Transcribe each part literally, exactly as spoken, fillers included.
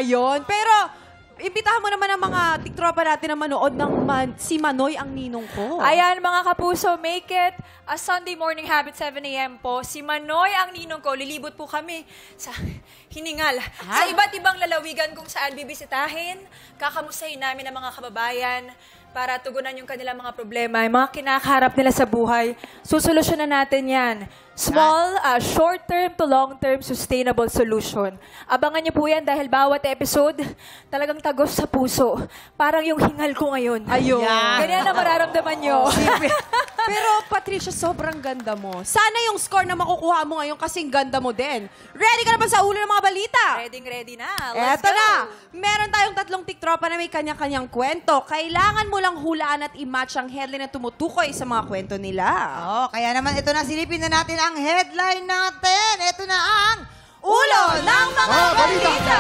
ngayon. Pero, imbitahan mo naman ang mga tiktropa natin na manood ng man, si Manoy ang ninong ko. Ayan, mga kapuso, make it a Sunday morning habit, seven A M po. Si Manoy ang ninong ko. Lilibot po kami sa hiningal. Ha? Sa iba't ibang lalawigan kung saan bibisitahin. Kakamustahin namin ang mga kababayan para tugunan yung kanilang mga problema, yung mga kinakaharap nila sa buhay. Susolusyonan natin yan. Small, uh, short-term to long-term sustainable solution. Abangan niyo po yan dahil bawat episode talagang tagos sa puso. Parang yung hingal ko ngayon. Ayun. Yeah. Ganyan na mararamdaman niyo. Pero Patricia, sobrang ganda mo. Sana yung score na makukuha mo ngayon kasing ganda mo din. Ready ka na ba sa ulo ng mga balita? Ready, ready na. Let's Eto go. na. Meron tayong tatlong tiktropa na may kanya-kanyang kwento. Kailangan mo lang hulaan at i-match ang headline na tumutukoy sa mga kwento nila. Oh, kaya naman ito na, silipin na natin ang headline natin. Ito na ang Ulo ng mga Ah, balita. balita!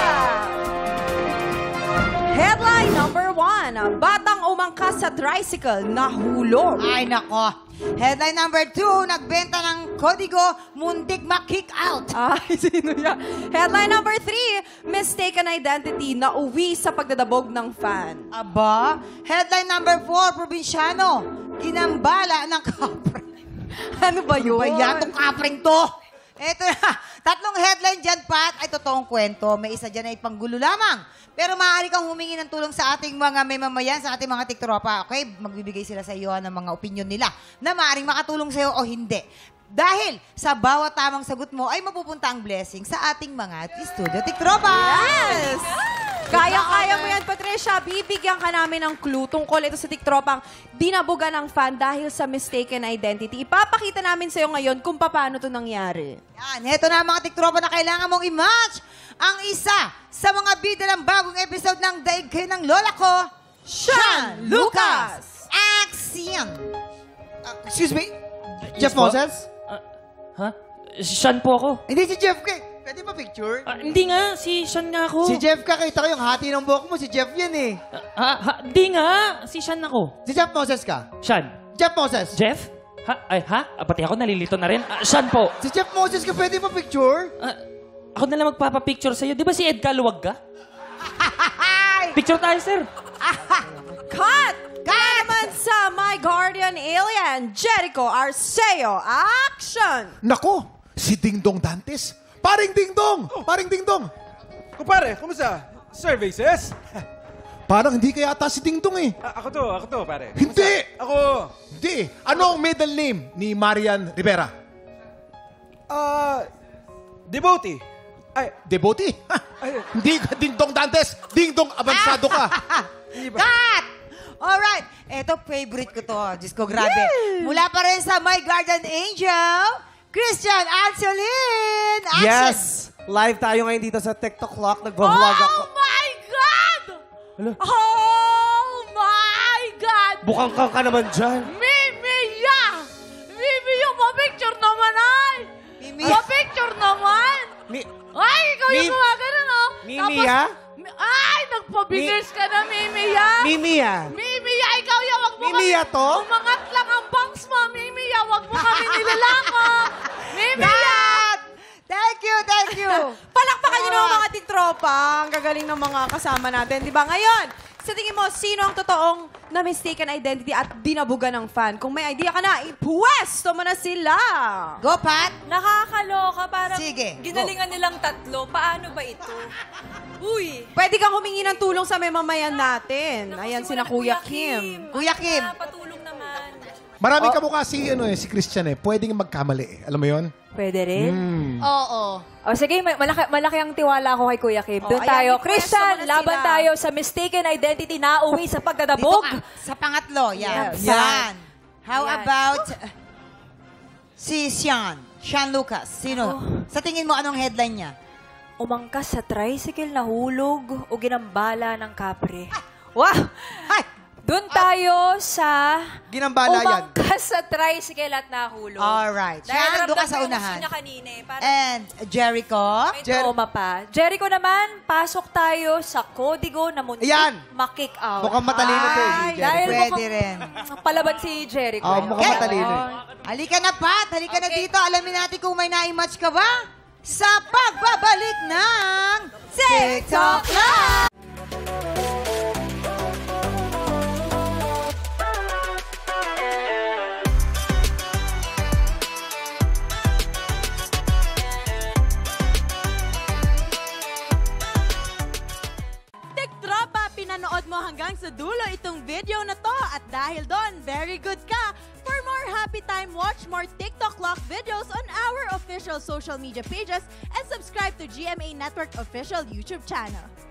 Headline number one. Batang umangkas sa tricycle, nahulog. Ay, nako. Headline number two, nagbenta ng kodigo, muntik ma-kick out. Ay, sino yan? Headline number three, mistaken identity, nauwi sa pagdadabog ng fan. Aba, headline number four, probinsyano, ginambala ng kapre. Ano ba yun? Ba yan, itong kapreng to? Ito na, tatlong headline dyan, Pat, ay totoong kwento. May isa dyan ay panggulo lamang. Pero maaari kang humingi ng tulong sa ating mga may mamayan, sa ating mga tiktropa. Okay? Magbibigay sila sa iyo ng mga opinion nila na maaaring makatulong sa iyo o hindi. Dahil sa bawat tamang sagot mo ay mapupunta ang blessing sa ating mga studio tiktropa. Yes! Kaya-kaya mo yan, Patricia. Bibigyan ka namin ng clue tungkol ito sa tiktropang dinabugan ng fan dahil sa mistaken identity. Ipapakita namin sa iyo ngayon kung paano ito nangyari. Yan, heto na ang mga tiktropa na kailangan mong i-match. Ang isa sa mga bida ng bagong episode ng Daig Kayo ng Lola Ko, Sean Lucas! Action! Uh, excuse me? Jeff Moses? Uh, ha? Sean po ako. Hindi si Jeff ka. Pwede ba picture? Ah, hindi nga, si Sean nga ako. Si Jeff ka. Kita ko yung hati ng buhok mo. Si Jeff yan eh. Ah, ah, ha, hindi nga, si Sean ako. Si Jeff Moses ka. Sean. Jeff Moses. Jeff? Ha? Ay, ha? Ah, pati ako nalilito na rin. Ah, Sean po. Si Jeff Moses ka. Pwede ba picture? Ah, ako na lang magpapapicture sa'yo. Di ba si Ed Kaluwag ka? Picture tayo, sir. Cut! Kaya naman sa My Guardian Alien, Jericho Arceo, action! Nako, si Ding Dong Dantes. Paring Ding Dong! Paring Ding Dong! Kumpare, kumusta? Services? Parang hindi kaya ata si Ding Dong eh. A- ako to, ako to, pare. Hindi! Ako, Hindi. Ano ang middle name ni Marian Rivera? ah, devotee. Ay, Devotee? Ha, ay, hindi ka Ding Dong Dantes. Ding Dong avansado ka. hindi ba? Cut! Alright. Ito, favorite ko to. Diyos ko, grabe. Mula pa rin sa My Guardian Angel, Christian Anselin! Action! Yes! Live tayo ngayon dito sa TikTok Clock. Nagbablog ako. Oh my God! Hello? Oh my God! Bukang kang ka naman dyan. Mimiya! Mimiya, pa-picture naman ay! Mimi. Pa-picture naman! Mi Ay, ikaw yung Mi- gumagano, no? Mimi, ha? Mi- Ay, nagpabilis ka na, Mimiya! Mimiya. Mimiya, ikaw yan, wag mo Mimiya kami... to? Umangat lang ang bangs mo, Mimiya, wag mo kami nilalako! Mimiya! Cut! Thank you, thank you! Palakpakan niyo naman mga tiktropa. Ang gagaling ng mga kasama natin, di ba? Ngayon, sa tingin mo, sino ang totoong na mistaken identity at dinabugan ng fan? Kung may idea ka na, ipuwesto mo na sila. Go, Pat! Nakakaloka, parang Sige, ginalingan nilang tatlo. Paano ba ito? Uy! Pwede kang humingi ng tulong sa may mamayan natin. Naku, Ayan, si sina wala- Kuya Kim. Kuya Kim. Kaya patulong naman. Maraming kamukha si, ano, eh, si Christian eh. Pwedeng magkamali eh. Alam mo yon? Pwede rin. Hmm. Oo. O sige, may- malaki, malaki ang tiwala ko kay Kuya Kim. Doon Oh, ayan, tayo. i-pwesto Christian, mo na laban sila. tayo sa mistaken identity na uwi sa Dito pagdadabog. ka. Sa pangatlo, yan. Yes. Yan. How Yan. about uh, si Sean? Sean Lucas. Sino? Sa tingin mo, anong headline niya? Umangkas sa tricycle na hulog o ginambala ng kapre. Wow! Ay! Doon tayo sa Ginambala yan. umangkas sa tricycle at nahulog. Alright. Dahil Sean, doon ka naramdaman sa ko yung unahan. gusto niya kanina eh. Parang And Jericho? may Jer- trauma pa. Jericho naman, pasok tayo sa kodigo na muntik Ayan. ma-kick out. Mukhang matalino to eh. Ay, si Jerry. Dahil Pwede mukhang rin. palaban si Jericho. Oh, mukhang Okay. matalino eh. Halika na, Pat. Halika na Okay. dito. Alamin natin kung may na-match ka ba. sa pagbabalik ng TikTok Live! Tiktropa, pinanood mo hanggang sa dulo itong video na to at dahil doon, very good ka. For more happy time, watch more TikTok Clock videos on our official social media pages and subscribe to G M A Network official YouTube channel.